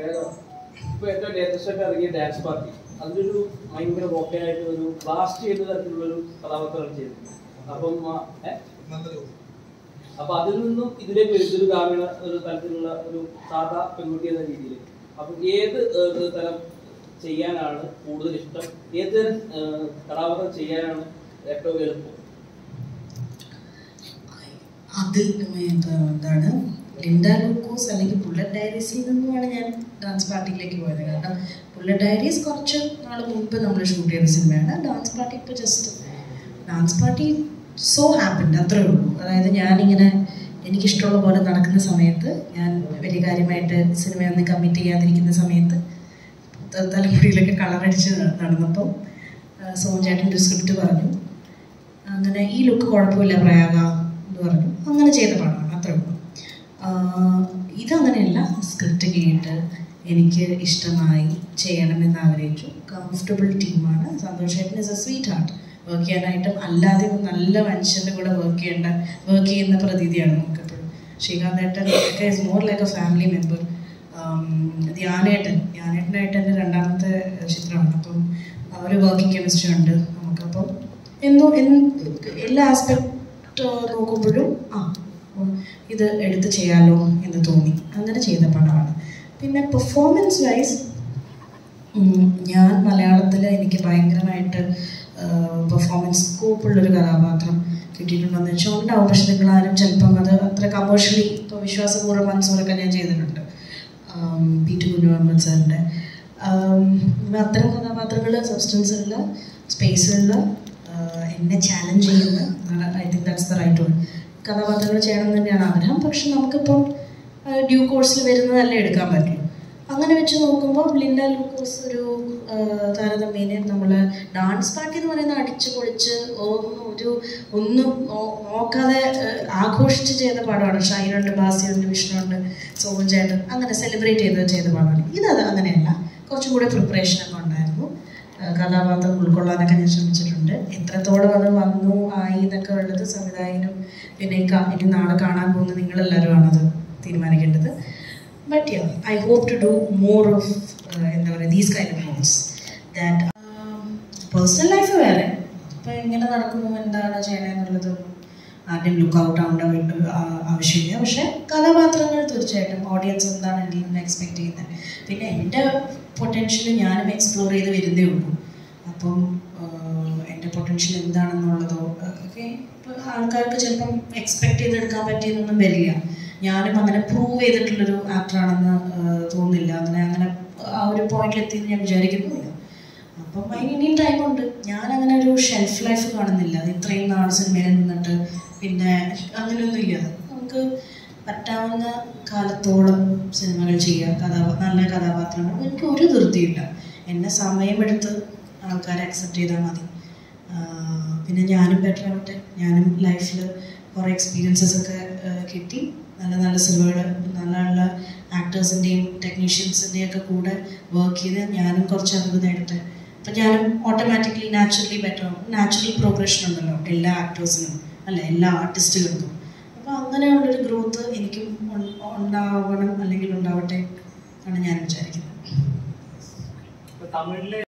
ഇപ്പോൾ ഏറ്റവും ലേറ്റസ്റ്റ് ആയിട്ട് ഇറങ്ങിയ ഡാൻസ് പാർട്ടി അതിലൊരു ഭയങ്കര വോക്കയായിട്ട് ഒരു ബ്ലാസ്റ്റ് ചെയ്ത തരത്തിലുള്ളൊരു കഥാപാത്രമാണ് ചെയ്തത്. അപ്പം അതിൽ നിന്നും ഇതിലേക്ക് ഒരു ഗ്രാമീണ ഒരു തരത്തിലുള്ള ഒരു സാധാ പെൺകുട്ടി എന്ന രീതിയിൽ അപ്പം ഏത് തരം ചെയ്യാനാണ് കൂടുതൽ ഇഷ്ടം, ഏത് തരം കഥാപാത്രം ചെയ്യാനാണ് ഏറ്റവും എളുപ്പം? അതിൽ എന്താണ് ലിൻഡ ലൂക്കോസ് അല്ലെങ്കിൽ ബുള്ളറ്റ് ഡയറീസിൽ നിന്നുമാണ് ഞാൻ ഡാൻസ് പാർട്ടിയിലേക്ക് പോയത്. കാരണം ബുള്ളറ്റ് ഡയറീസ് കുറച്ച് നാൾ മുൻപ് നമ്മൾ ഷൂട്ട് ചെയ്ത സിനിമയാണ്. ഡാൻസ് പാർട്ടി ഇപ്പോൾ just dance party so happened, അത്രേ ഉള്ളൂ. അതായത് ഞാനിങ്ങനെ എനിക്കിഷ്ടമുള്ള പോലെ നടക്കുന്ന സമയത്ത്, ഞാൻ വലിയ കാര്യമായിട്ട് സിനിമയൊന്നും കമ്മിറ്റ് ചെയ്യാതിരിക്കുന്ന സമയത്ത് തലമുടിയിലൊക്കെ കളറടിച്ച് നടന്നപ്പോൾ സോമൻ ഒരു സ്ക്രിപ്റ്റ് പറഞ്ഞു, അങ്ങനെ ഈ ലുക്ക് കുഴപ്പമില്ല പ്രയാഗ എന്ന് പറഞ്ഞു. അങ്ങനെ ചെയ്ത പടമാണ്, അത്രേ ഉള്ളൂ. ഇതങ്ങനെയല്ല, സ്ക്രിപ്റ്റ് കേട്ട് എനിക്ക് ഇഷ്ടമായി ചെയ്യണമെന്ന് ആഗ്രഹിച്ചു. കംഫർട്ടബിൾ ടീമാണ്. സന്തോഷ് ചേട്ടൻ is a sweetheart. Work ചെയ്യാനായിട്ടും അല്ലാതെ നല്ല മനുഷ്യൻ്റെ കൂടെ വർക്ക് ചെയ്യുന്ന പ്രതീതിയാണ് നമുക്കെപ്പോഴും. ശ്രീകാന്ത് ഏട്ടൻ ഒക്കെ is more like a family member. ധ്യാനേട്ടനായിട്ട് എൻ്റെ രണ്ടാമത്തെ ചിത്രമാണ്. അപ്പം ഒരു വർക്കിംഗ് കെമിസ്ട്രി ഉണ്ട് നമുക്കപ്പം എല്ലാ ആസ്പെക്ട് നോക്കുമ്പോഴും ഇത് എടുത്ത് ചെയ്യാലോ എന്ന് തോന്നി. അങ്ങനെ ചെയ്ത പടമാണ്. പിന്നെ പെർഫോമൻസ് വൈസ് ഞാൻ മലയാളത്തിൽ എനിക്ക് ഭയങ്കരമായിട്ട് പെർഫോമൻസ് സ്കോപ്പുള്ളൊരു കഥാപാത്രം കിട്ടിയിട്ടുണ്ടെന്ന് വെച്ചാൽ ഉണ്ടാവും. പക്ഷെ നിങ്ങളാരും ചിലപ്പം അത് അത്ര കമേഴ്ഷ്യലി ഇപ്പോൾ വിശ്വാസപൂർവ്വം മനസ്സോറൊക്കെ ഞാൻ ചെയ്തിട്ടുണ്ട്. പി.ടി. കുഞ്ഞുമുഹമ്മദ് സാറിൻ്റെ അത്തരം കഥാപാത്രങ്ങൾ സബ്സ്റ്റൻസുള്ള സ്പേസുള്ള എന്നെ ചാലഞ്ച് ചെയ്യുന്ന, I think that's the right word, കഥാപാത്രങ്ങൾ ചെയ്യണം തന്നെയാണ് ആഗ്രഹം. പക്ഷെ നമുക്കിപ്പം ഡ്യൂ കോഴ്സിൽ വരുന്നതല്ലേ എടുക്കാൻ പറ്റുള്ളൂ. അങ്ങനെ വെച്ച് നോക്കുമ്പോൾ ലിൻഡ ലൂക്കോസ് ഒരു താരതമ്യേന നമ്മൾ ഡാൻസ് പാർട്ടി എന്ന് പറയുന്നത് അടിച്ചു പൊളിച്ച് ഒന്നും നോക്കാതെ ആഘോഷിച്ച് ചെയ്ത പാടമാണ്. ഷൈനുണ്ട്, ബാസിയുണ്ട്, വിഷ്ണുണ്ട്, സോമൻ ചേട്ടൻ, അങ്ങനെ സെലിബ്രേറ്റ് ചെയ്ത പാടമാണ്. ഇതത് അങ്ങനെയല്ല, കുറച്ചും കൂടെ പ്രിപ്പറേഷനൊക്കെ ഉണ്ടായിരുന്നു. കഥാപാത്രം ഉൾക്കൊള്ളാനൊക്കെ ഞാൻ ശ്രമിച്ചിട്ടുണ്ട്. എത്രത്തോളം അത് വന്നു ആയി എന്നൊക്കെ ഉള്ളത് സംവിധായകനും പിന്നെ ഇനി നാളെ കാണാൻ പോകുന്ന നിങ്ങളെല്ലാവരുമാണത് തീരുമാനിക്കേണ്ടത്. But yeah, I hope to do more of these kind of roles. That personal life വേറെ ഇപ്പോൾ എങ്ങനെ നടക്കുന്നു, എന്താണ് ചെയ്യണമെന്നുള്ളത് ആദ്യം ലുക്ക് ഔട്ട് ആവേണ്ട ആവശ്യമില്ല. പക്ഷേ കഥാപാത്രങ്ങൾ തീർച്ചയായിട്ടും ഓഡിയൻസ് എന്താണ് എന്നിൽ നിന്ന് എക്സ്പെക്ട് ചെയ്യുന്നത്. പിന്നെ എൻ്റെ പൊട്ടൻഷ്യൽ ഞാനും എക്സ്പ്ലോർ ചെയ്ത് വരുന്നേ ഉള്ളൂ. അപ്പം എൻ്റെ പൊട്ടൻഷ്യൽ എന്താണെന്നുള്ളതോ ഒക്കെ ഇപ്പോൾ ആൾക്കാർക്ക് ചിലപ്പം എക്സ്പെക്ട് ചെയ്തെടുക്കാൻ പറ്റിയെന്നൊന്നും വരില്ല. ഞാനും അങ്ങനെ പ്രൂവ് ചെയ്തിട്ടുള്ളൊരു ആക്ടറാണെന്ന് തോന്നുന്നില്ല. അങ്ങനെ ആ ഒരു പോയിന്റിലെത്തിയെന്ന് ഞാൻ വിചാരിക്കുന്നുമില്ല. അപ്പം അതിന് ഇനിയും ടൈമുണ്ട്. ഞാനങ്ങനെ ഒരു ഷെൽഫ് ലൈഫ് കാണുന്നില്ല. അത് ഇത്രയും നാൾ സിനിമയിൽ നിന്നിട്ട് പിന്നെ അങ്ങനെയൊന്നുമില്ല. നമുക്ക് പറ്റാവുന്ന കാലത്തോളം സിനിമകൾ ചെയ്യുക, നല്ല കഥാപാത്രങ്ങൾ. എനിക്ക് ഒരു ധൃതിയില്ല. എന്നെ സമയമെടുത്ത് ആൾക്കാരെ അക്സെപ്റ്റ് ചെയ്താൽ മതി. പിന്നെ ഞാനും ബെറ്റർ ആവട്ടെ. ഞാനും ലൈഫിൽ കുറേ എക്സ്പീരിയൻസസ് ഒക്കെ കിട്ടി. നല്ല സിനിമകൾ, നല്ല ആക്ടേഴ്സിൻ്റെയും ടെക്നീഷ്യൻസിൻ്റെയും ഒക്കെ കൂടെ വർക്ക് ചെയ്ത് ഞാനും കുറച്ച് അറിവ് നേടട്ടെ. അപ്പം ഞാനും ഓട്ടോമാറ്റിക്കലി നാച്ചുറലി ബെറ്റർ ആവും. നാച്ചുറൽ പ്രോഗ്രഷൻ ഉണ്ടല്ലോ എല്ലാ ആക്ടേഴ്സിനും, അല്ല എല്ലാ ആർട്ടിസ്റ്റുകൾക്കും. അപ്പോൾ അങ്ങനെയുള്ളൊരു ഗ്രോത്ത് എനിക്കും ഉണ്ടാവണം, അല്ലെങ്കിൽ ഉണ്ടാവട്ടെ എന്നാണ് ഞാൻ വിചാരിക്കുന്നത്.